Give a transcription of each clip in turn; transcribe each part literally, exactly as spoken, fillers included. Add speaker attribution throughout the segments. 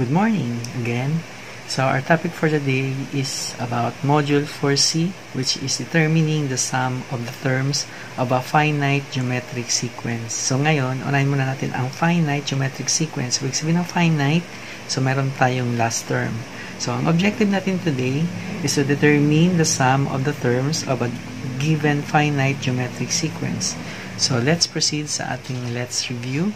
Speaker 1: Good morning again. So our topic for today is about Module four C, which is determining the sum of the terms of a finite geometric sequence. So ngayon, unahin muna natin ang finite geometric sequence. Ibig sabihin ng finite, so meron tayong last term. So ang objective natin today is to determine the sum of the terms of a given finite geometric sequence. So let's proceed sa ating let's review.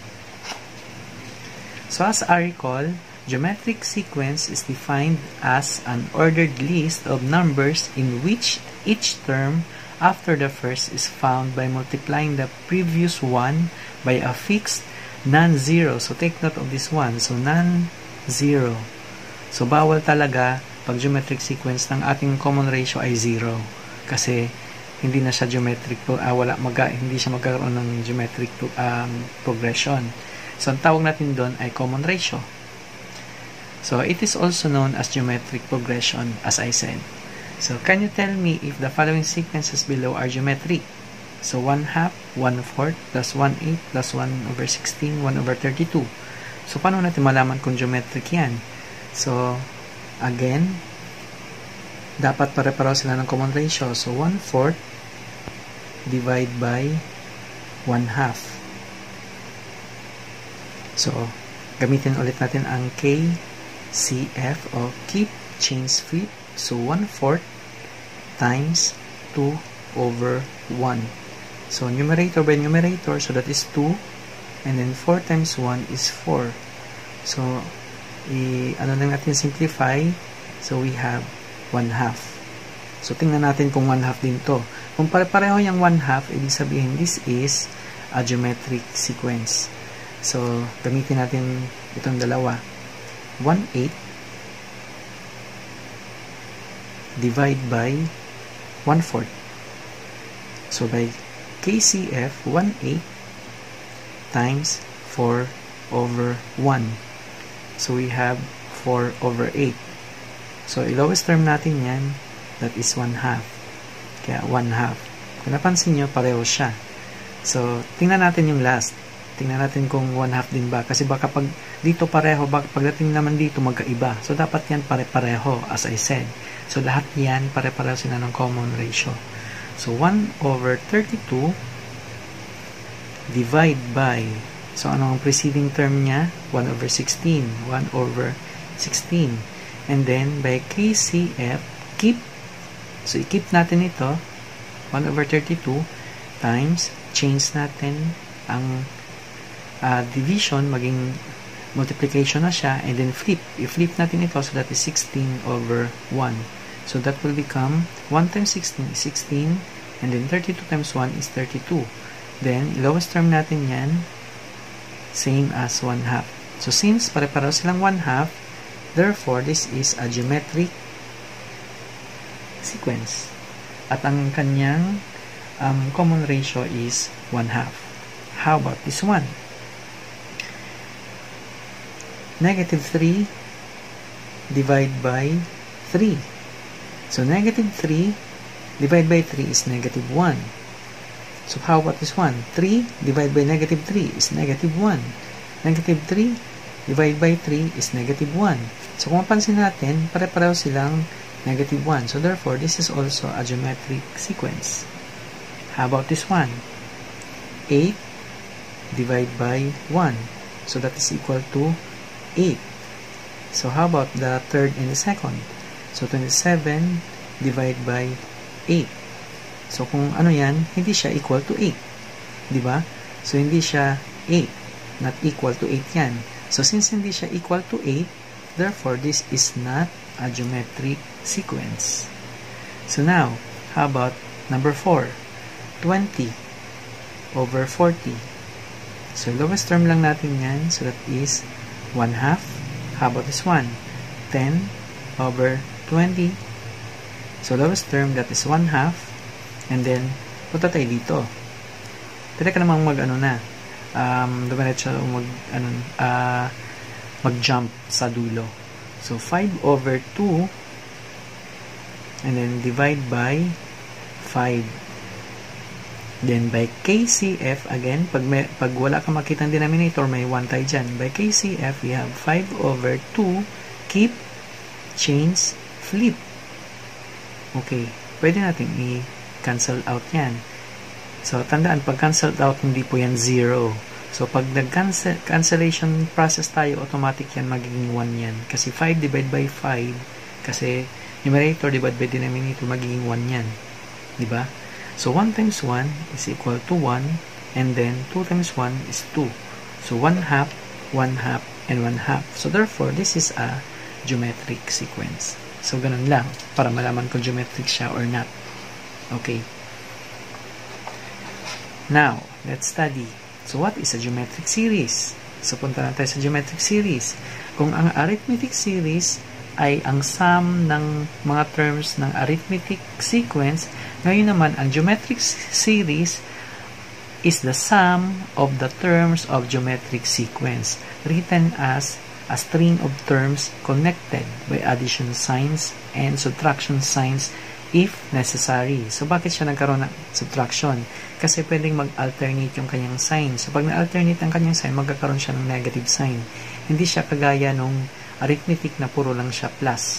Speaker 1: So as I recall, geometric sequence is defined as an ordered list of numbers in which each term after the first is found by multiplying the previous one by a fixed non-zero. So take note of this one. So non-zero. So bawal talaga pag geometric sequence ng ating common ratio ay zero. Kasi hindi na siya geometric, uh, wala maga, hindi siya magkakaroon ng geometric um, progression. So ang tawag natin doon ay common ratio. So, it is also known as geometric progression, as I said. So, can you tell me if the following sequences below are geometric? So, one half, one fourth, plus one eighth, plus one over sixteen, one over thirty-two. So, paano natin malaman kung geometric yan? So, again, dapat pare-pareho sila ng common ratio. So, one fourth divide by one half. So, gamitin ulit natin ang K C F o keep change flip. So one fourth times two over one. So numerator by numerator, so that is two, and then four times one is four. So i ano lang natin simplify. So we have one half. So tingnan natin kung one half din to. Kung pare-pareho yung one half, ibig sabihin this is a geometric sequence. So gamitin natin itong dalawa. one eighth divide by one fourth. So by K C F, one eighth times four over one. So we have four over eight. So i-lowest term natin yan, that is one half. Kaya one half. Kung napansin nyo, pareho siya. So tingnan natin yung last. Tingnan natin kung one half din ba. Kasi baka pag dito pareho, baka pagdating naman dito magkaiba. So, dapat yan pare-pareho, as I said. So, lahat yan pare-pareho sila ng common ratio. So, one over thirty-two divide by, so ano ang preceding term niya? one over sixteen. one over sixteen. And then, by K C F, keep. So, i-keep natin ito. one over thirty-two times, change natin ang Uh, division, maging multiplication na siya, and then flip. I-flip natin ito, so that is sixteen over one. So that will become one times sixteen is sixteen, and then thirty-two times one is thirty-two. Then, lowest term natin yan, same as one half. So since pare-pareho silang one half, therefore, this is a geometric sequence. At ang kanyang um, common ratio is one half. How about this one? Negative three divide by three. So negative three divided by three is negative one. So how about this one? three divided by negative three is negative one. Negative three divided by three is negative one. So kung mapansin natin, pare-pareho silang negative one. So therefore, this is also a geometric sequence. How about this one? eight divided by one. So that is equal to eight. So how about the third and the second? So twenty-seven divided by eight. So kung ano yan, hindi siya equal to eight. Diba? So hindi siya eight. Not equal to eight yan. So since hindi siya equal to eight, therefore this is not a geometric sequence. So now, how about number four? twenty over forty. So lowest term lang natin yan. So that is one half. How about this one? ten over twenty. So lowest term, that is one half. And then, punta tayo dito. Pwede ka namang mag, ano na, um, dumiretso mag, ano, uh, mag-jump sa dulo. So five over two. And then divide by five. Then, by K C F, again, pag, may, pag wala kang makitang denominator, may one tayo dyan. By K C F, we have five over two, keep, change, flip. Okay, pwede natin i-cancel out yan. So, tandaan, pag cancel out, hindi po yan zero. So, pag nag-cancellation process tayo, automatic yan, magiging one yan. Kasi five divided by five, kasi numerator divided by denominator, magiging one yan. Diba? So, one times one is equal to one, and then two times one is two. So, one half, one half, and one half. So, therefore, this is a geometric sequence. So, ganun lang, para malaman kung geometric siya or not. Okay. Now, let's study. So, what is a geometric series? So, punta na tayo sa geometric series. Kung ang arithmetic series ay ang sum ng mga terms ng arithmetic sequence, ngayon naman, ang geometric series is the sum of the terms of geometric sequence, written as a string of terms connected by addition signs and subtraction signs if necessary. So, bakit siya nagkaroon ng subtraction? Kasi pwedeng mag-alternate yung kanyang sign. So, pag na-alternate ang kanyang sign, magkakaroon siya ng negative sign. Hindi siya kagaya nung arithmetic na puro lang siya plus.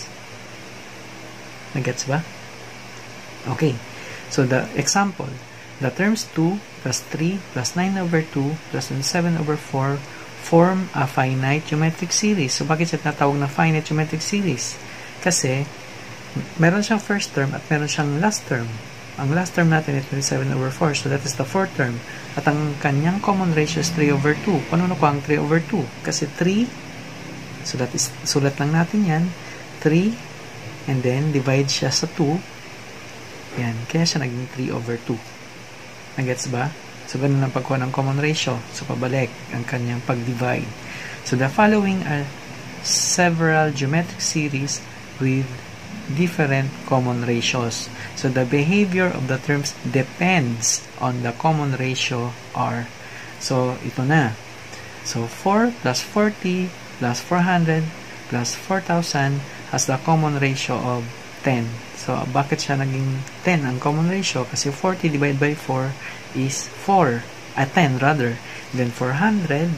Speaker 1: Nagets ba? Okay. So, the example, the terms two plus three plus nine over two plus seven over four form a finite geometric series. So, bakit siya tinatawag na finite geometric series? Kasi, meron siyang first term at meron siyang last term. Ang last term natin is twenty-seven over four. So, that is the fourth term. At ang kanyang common ratio is three over two. Paano ko ang three over two? Kasi three, so that is, sulat lang natin yan, three, and then divide siya sa two. Yan. Kaya siya naging three over two. Nagets ba? So, ganun ang pagkuha ng common ratio. So, pabalik ang kanyang pag-divide. So, the following are several geometric series with different common ratios. So, the behavior of the terms depends on the common ratio R. So, ito na. So, four plus forty plus four hundred plus four thousand has the common ratio of ten. So, bakit siya naging ten ang common ratio? Kasi forty divided by four is four. At ten rather. Then, four hundred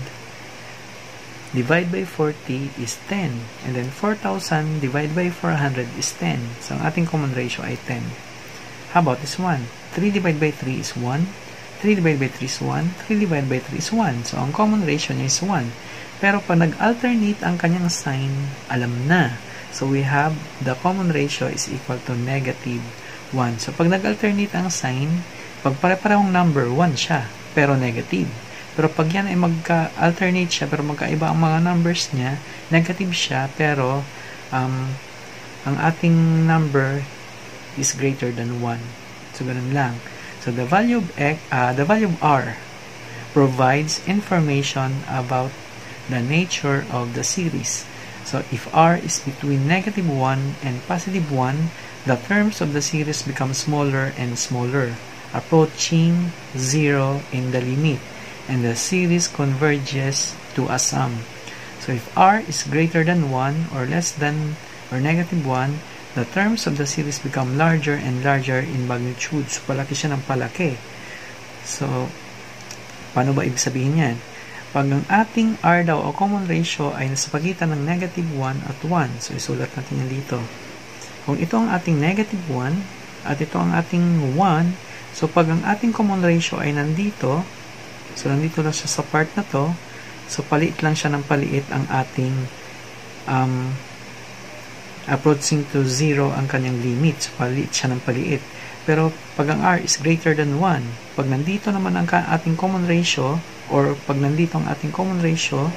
Speaker 1: divided by forty is ten. And then, four thousand divided by four hundred is ten. So, ang ating common ratio ay ten. How about this one? three divided by three is one. three divided by three is one. three divided by three is one. So, ang common ratio niya is one. Pero, pag nag-alternate ang kanyang sign, alam na. So, we have the common ratio is equal to negative one. So, pag nag-alternate ang sign, pag pare-parehong number, one siya, pero negative. Pero pag yan ay magka-alternate siya, pero magkaiba ang mga numbers niya, negative siya, pero um, ang ating number is greater than one. So, ganun lang. So, the value of, X, uh, the value of R provides information about the nature of the series. So, if R is between negative one and positive one, the terms of the series become smaller and smaller, approaching zero in the limit, and the series converges to a sum. So, if R is greater than one or less than or negative one, the terms of the series become larger and larger in magnitude. So, palaki siya ng palaki. So, paano ba ibig sabihin yan? Pag ang ating R daw o common ratio ay nasa pagitan ng negative one at one. So, isulat natin yan dito. Kung ito ang ating negative one at ito ang ating one, so pag ang ating common ratio ay nandito, so nandito lang siya sa part na to, so paliit lang siya ng paliit ang ating um, approaching to zero ang kanyang limit. So, paliit siya ng paliit. Pero, pag ang R is greater than one, pag nandito naman ang ating common ratio, or pag nandito ang ating common ratio,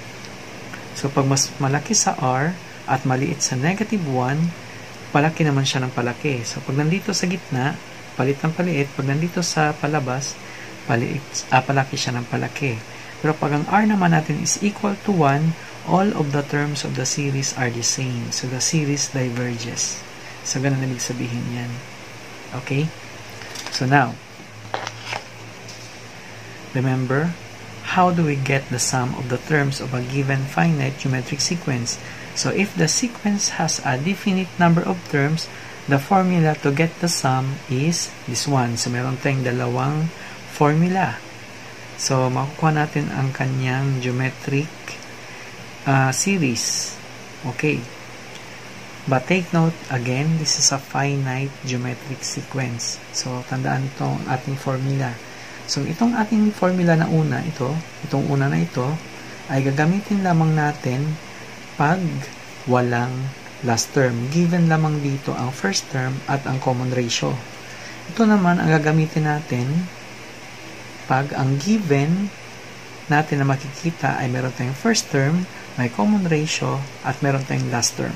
Speaker 1: so pag mas malaki sa R at maliit sa negative one, palaki naman siya ng palaki. So pag nandito sa gitna, palit ng paliit. Pag nandito sa palabas, paliit, ah, palaki siya ng palaki. Pero pag ang R naman natin is equal to one, all of the terms of the series are the same. So the series diverges. So ganun ibig sabihin yan. Okay? So now, remember, how do we get the sum of the terms of a given finite geometric sequence? So, if the sequence has a definite number of terms, the formula to get the sum is this one. So, meron tayong dalawang formula. So, makukuha natin ang kanyang geometric uh, series. Okay. But take note, again, this is a finite geometric sequence. So, tandaan itong ating formula. So, itong ating formula na una, ito, itong una na ito, ay gagamitin lamang natin pag walang last term. Given lamang dito ang first term at ang common ratio. Ito naman ang gagamitin natin pag ang given natin na makikita ay meron tayong first term, may common ratio, at meron tayong last term.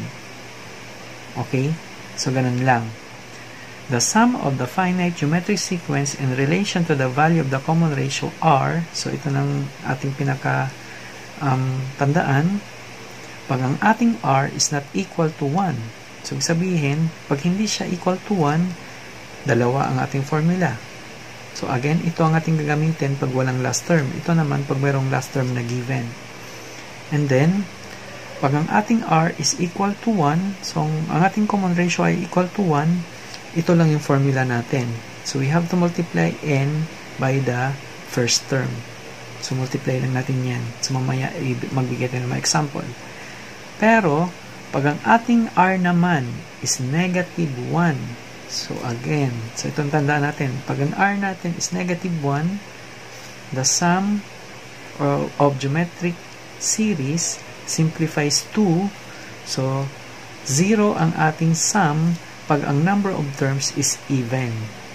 Speaker 1: Okay? So, ganun lang. The sum of the finite geometric sequence in relation to the value of the common ratio R, so ito ng ating pinaka um, tandaan, pag ang ating R is not equal to one. So, sabihin, pag hindi siya equal to one, dalawa ang ating formula. So, again, ito ang ating gagamitin pag walang last term. Ito naman pag mayroong last term na given. And then, pag ang ating R is equal to one, so ang ating common ratio ay equal to one, ito lang yung formula natin. So, we have to multiply n by the first term. So, multiply lang natin yan. So, mamaya magbigay tayo ng mga example. Pero, pag ang ating R naman is negative one, so, again, so itong tandaan natin, pag ang R natin is negative one, the sum of, of geometric series simplifies two. So, zero ang ating sum pag ang number of terms is even.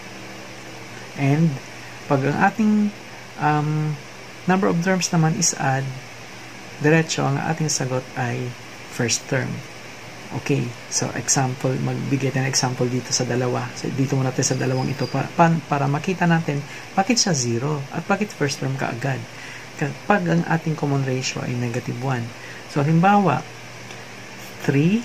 Speaker 1: And, pag ang ating um, number of terms naman is odd, diretso ang ating sagot ay first term. Okay, so example, magbigay tayo ng example dito sa dalawa. So, dito muna tayo sa dalawang ito para, para makita natin bakit siya zero at bakit first term kaagad. Pag ang ating common ratio ay negative one. So, halimbawa, three,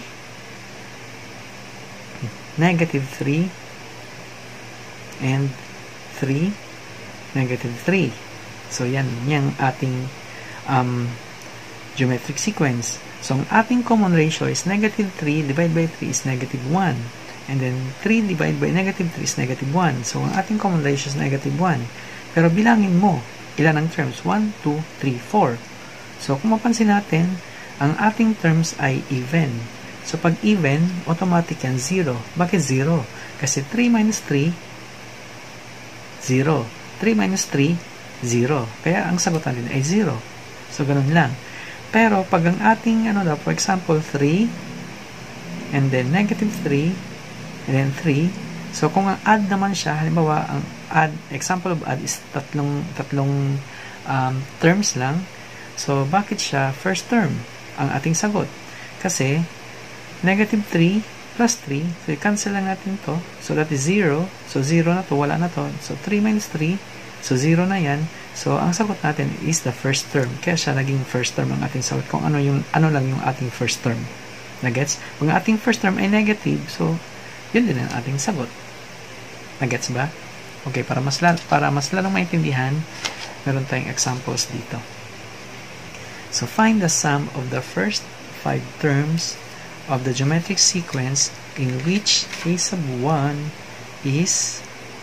Speaker 1: negative three, and three, negative three. So, yan, yung ating um, geometric sequence. So, ang ating common ratio is negative three divided by three is negative one. And then, three divided by negative three is negative one. So, ang ating common ratio is negative one. Pero bilangin mo, ilan ang terms? one, two, three, four. So, kung mapansin natin, ang ating terms ay even. So, pag even, automatic yan zero. Bakit zero? Kasi three minus three, zero. three minus three, zero. Kaya, ang sagot natin ay zero. So, ganun lang. Pero, pag ang ating, ano daw, for example, three, and then negative three, and then three, so, kung ang add naman siya, halimbawa, ang add, example of add is tatlong, tatlong um, terms lang. So, bakit siya first term ang ating sagot? Kasi, negative three plus three, so, i-cancel lang natin to. So, that is zero. So, zero na to, wala na to. So, three minus three, so, zero na yan. So, ang sagot natin is the first term. Kaya siya naging first term ang ating sagot. Kung ano, yung, ano lang yung ating first term. Nagets? Kung ating first term ay negative, so, yun din ang ating sagot. Nagets ba? Okay, para mas, para mas lalong maintindihan, meron tayong examples dito. So, find the sum of the first five terms of the geometric sequence in which a sub one is,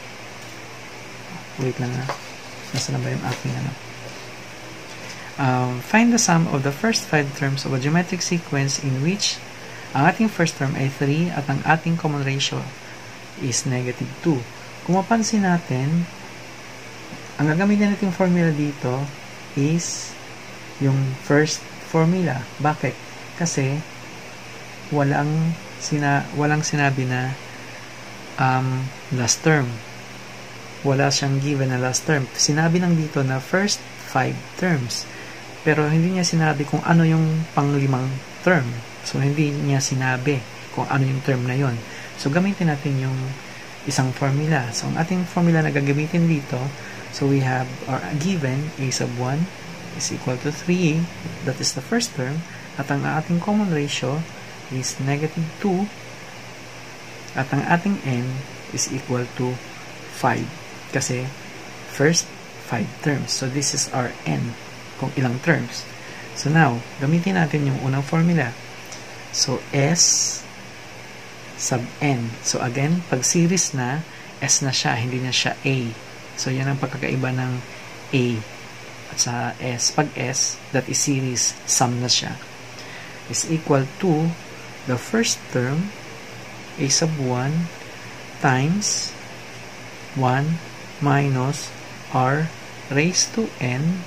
Speaker 1: wait lang na, nasa na ba yung aking ano? Um, find the sum of the first five terms of a geometric sequence in which ang ating first term ay three at ang ating common ratio is negative two. Kung mapansin natin, ang gagamitin natin formula dito is yung first formula. Bakit? Kasi walang sina walang sinabi na um, last term. Wala siyang given na last term. Sinabi lang dito na first five terms. Pero hindi niya sinabi kung ano yung panglimang term. So, hindi niya sinabi kung ano yung term na yon. So, gamitin natin yung isang formula. So, ang ating formula na gagamitin dito, so we have our given a sub one is equal to three, that is the first term, at ang ating common ratio is negative two, at ang ating n is equal to five. Kasi, first, five terms. So, this is our n, kung ilang terms. So, now, gamitin natin yung unang formula. So, S sub n. So again, pag series na, S na siya, hindi na siya A. So yan ang pagkakaiba ng A at sa S. Pag S, that is series, sum na siya, is equal to the first term, A sub one, times one minus R raised to N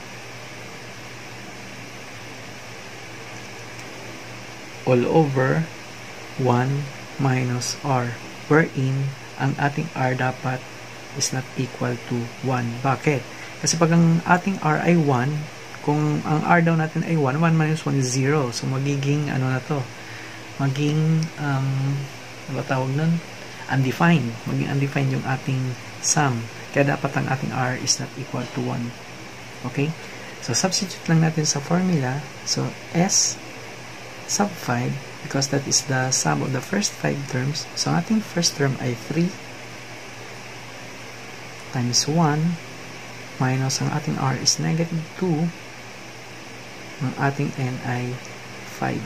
Speaker 1: all over one minus R, wherein ang ating R dapat is not equal to one. Bakit? Kasi pag ang ating R ay one, kung ang R daw natin ay one, one minus one is zero. So, magiging, ano na to? Maging, um, ano tawag nun? Undefined. Maging undefined yung ating sum. Kaya dapat ang ating R is not equal to one. Okay? So, substitute lang natin sa formula. So, S sub five, because that is the sum of the first five terms. So, ang ating first term ay three times one minus ang ating R is negative two. Ang ating N ay five.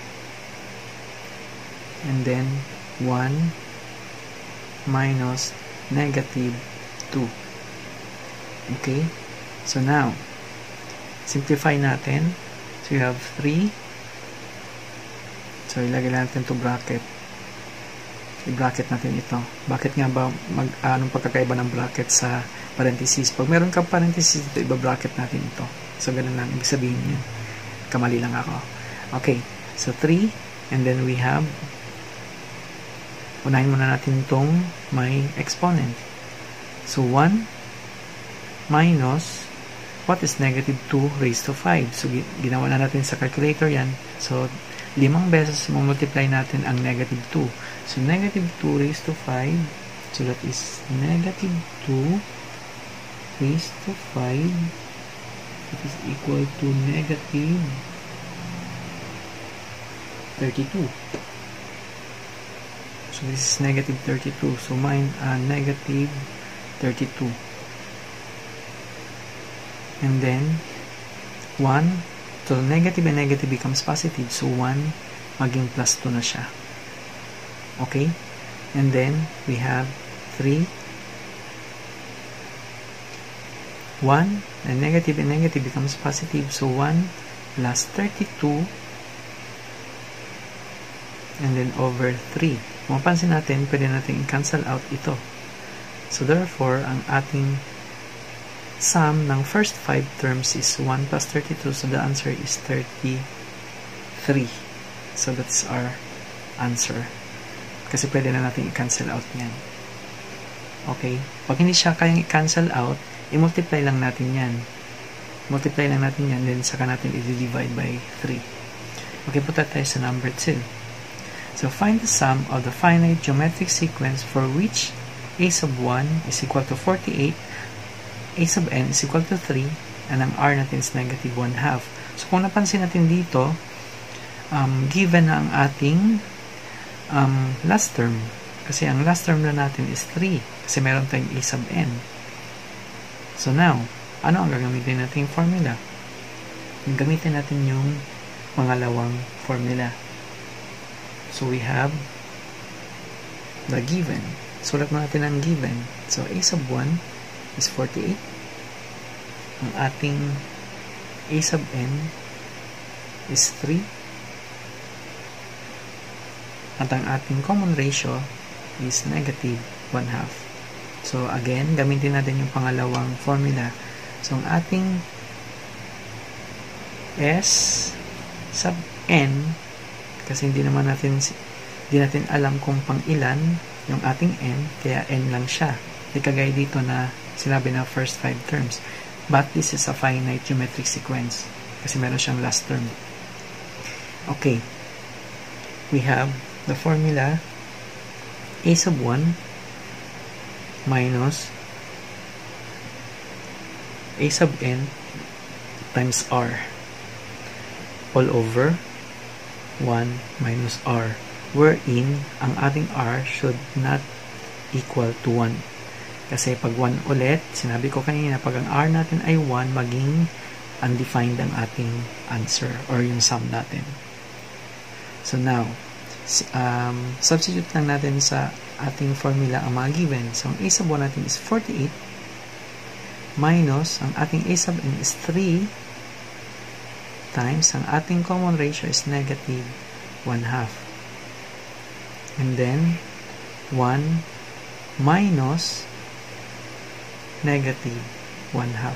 Speaker 1: And then, one minus negative two. Okay? So, now, simplify natin. So, you have three. So, ilagay natin to bracket. I-bracket natin ito. Bakit nga ba mag, anong pagkakaiba ng bracket sa parenthesis? Pag meron kang parenthesis dito, iba-bracket natin ito. So, ganun lang. Ibig sabihin yun. Kamali lang ako. Okay. So, three. And then we have, unahin muna natin itong may exponent. So, one minus, what is negative two raised to five? So, ginawa na natin sa calculator yan. So, limang beses multiply natin ang negative two. So, negative two raised to five. So, that is negative two raised to five. That is equal to negative thirty-two. So, this is negative thirty-two. So, mine uh, negative thirty-two. And then, one. So, negative and negative becomes positive. So, one maging plus two na siya. Okay? And then, we have three. one. And negative and negative becomes positive. So, one plus thirty-two. And then, over three. Kung mapansin natin, pwede natin i-cancel out ito. So, therefore, ang ating sum ng first five terms is one plus thirty-two. So, the answer is thirty-three. So, that's our answer. Kasi pwede na natin i-cancel out yan. Okay? Pag hindi siya kayang i-cancel out, i-multiply lang natin yan. Multiply lang natin yan, then saka natin i-divide by three. Okay, punta tayo sa number two. So, find the sum of the finite geometric sequence for which A sub one is equal to forty-eight, A sub n is equal to three, and ang R natin is negative one half. So, kung napansin natin dito, um, given na ang ating um, last term, kasi ang last term na natin is three, kasi meron tayong A sub n. So, now, ano ang gagamitin natin yung formula? Gamitin natin yung pangalawang formula. So, we have the given. Sulat mo natin ang given. So, A sub one is forty-eight. Ang ating A sub n is three. At ang ating common ratio is negative one half. So, again, gamitin natin yung pangalawang formula. So, ang ating S sub n, kasi hindi naman natin, hindi natin alam kung pang ilan yung ating n, kaya n lang siya. Di kagaya dito na sinabi na first five terms. But this is a finite geometric sequence kasi meron siyang last term. Okay. We have the formula A sub one minus A sub n times R all over one minus R, wherein ang ating R should not equal to one. Kasi pag one ulit, sinabi ko kanina, pag ang R natin ay one, maging undefined ang ating answer or yung sum natin. So now, um, substitute lang natin sa ating formula ang mga given. So, ang a sub one natin is forty-eight minus ang ating a sub n is three times ang ating common ratio is negative one half. And then, one minus negative one half.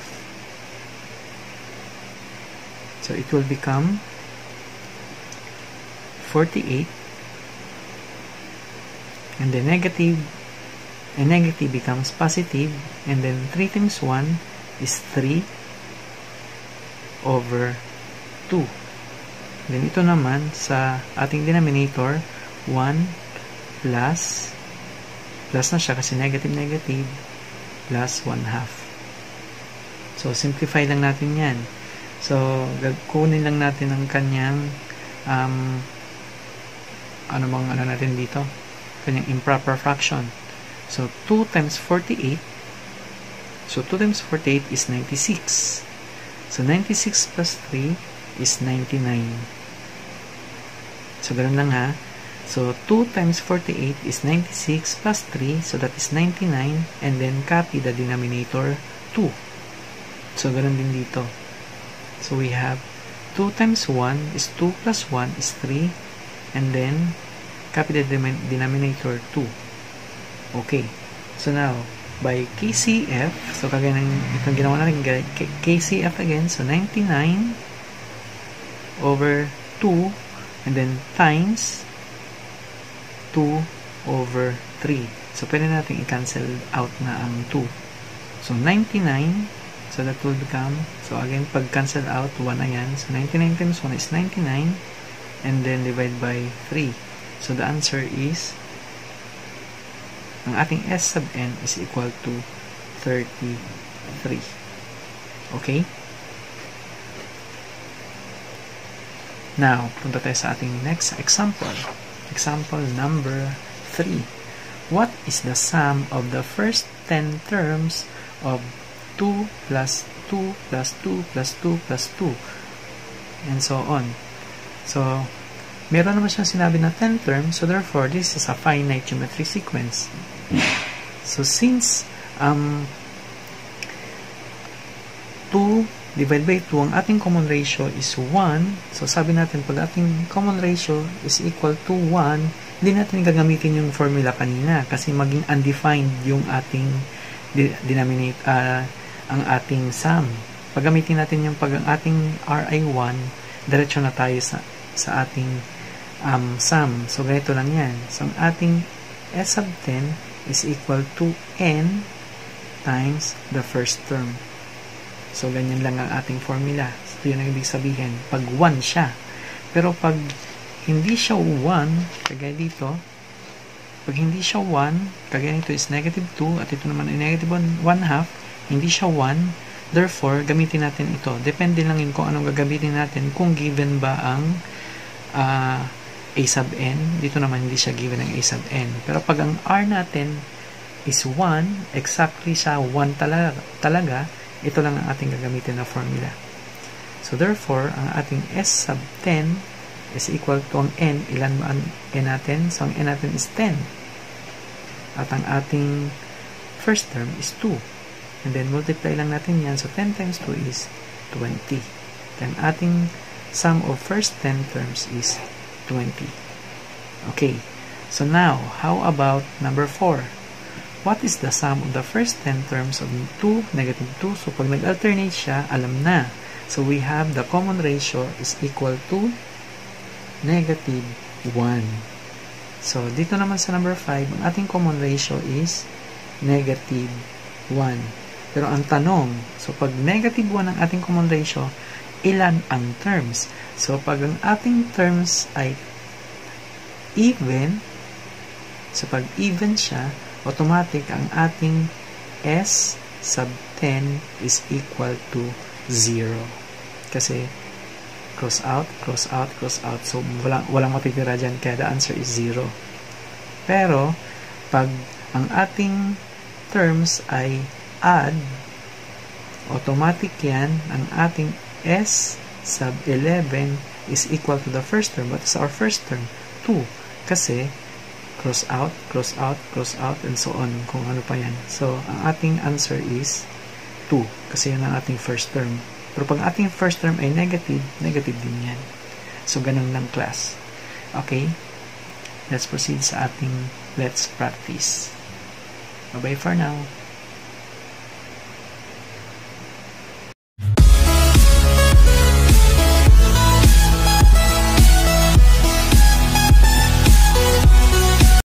Speaker 1: So, it will become forty-eight, and then negative, and negative becomes positive, and then three times one is three over two. Then ito naman sa ating denominator, one plus, plus na siya kasi negative negative, plus one half. So, simplify lang natin yan. So, kunin lang natin ang kanyang um, ano bang ano natin dito? Kanyang improper fraction. So, two times forty-eight. So, two times forty-eight is ninety-six. So, ninety-six plus three is ninety-nine. So, ganun lang ha. So, two times forty-eight is ninety-six plus three. So, that is ninety-nine. And then, copy the denominator two. So, ganun din dito. So, we have two times one is two plus one is three. And then, copy the denominator two. Okay. So, now, by K C F, so, kagaya ng itong ginawa natin, K C F again. So, ninety-nine over two, and then times two over three. So, pwede natin i-cancel out na ang two. So, ninety-nine. So, that will become, so again, pag cancel out, one na yan. So, ninety-nine times one is ninety-nine. And then, divide by three. So, the answer is, ang ating S sub n is equal to thirty-three. Okay? Now, punta tayo sa ating next example. Example number three. What is the sum of the first ten terms of two plus two plus two plus two plus two? And so on. So, meron naman siyang sinabi na ten terms, so therefore, this is a finite geometric sequence. So, since um, two divided by two, ang ating common ratio is one. So, sabi natin, pag ating common ratio is equal to one, hindi natin gagamitin yung formula kanina kasi maging undefined yung ating denominate, uh, ang ating sum. Pag gamitin natin yung pag ang ating R I one, diretso na tayo sa, sa ating um, sum. So, ganito lang yan. So, ang ating S sub ten is equal to n times the first term. So, ganyan lang ang ating formula. So, yun ang ibig sabihin. Pag one siya. Pero pag hindi siya one, kagaya dito, pag hindi siya one, kagaya nito is negative two, at ito naman ay negative one half, hindi siya one, therefore, gamitin natin ito. Depende lang yun kung anong gagamitin natin, kung given ba ang uh, a sub n. Dito naman hindi siya given ang a sub n. Pero pag ang r natin is one, exactly siya one talaga, talaga ito lang ang ating gagamitin na formula. So, therefore, ang ating S sub ten is equal to ang n. Ilan ba ang n natin? So, ang n natin is ten. At ang ating first term is two. And then, multiply lang natin yan. So, ten times two is twenty. Then, ating sum of first ten terms is twenty. Okay. So, now, how about number four? What is the sum of the first ten terms of two, negative two? So, pag nag-alternate siya, alam na. So, we have the common ratio is equal to negative one. So, dito naman sa number five, ang ating common ratio is negative one. Pero ang tanong, so pag negative one ang ating common ratio, ilan ang terms? So, pag ang ating terms ay even, so pag even siya, automatic ang ating S sub ten is equal to zero. Kasi cross out, cross out, cross out. So, walang, walang matitira dyan. Kaya the answer is zero. Pero, pag ang ating terms ay add, automatic yan, ang ating S sub eleven is equal to the first term. What is our first term? two. Kasi, cross out, cross out, cross out, and so on, kung ano pa yan. So, ang ating answer is two, kasi yan ang ating first term. Pero pag ating first term ay negative, negative din yan. So, ganun lang class. Okay? Let's proceed sa ating let's practice. Bye-bye for now.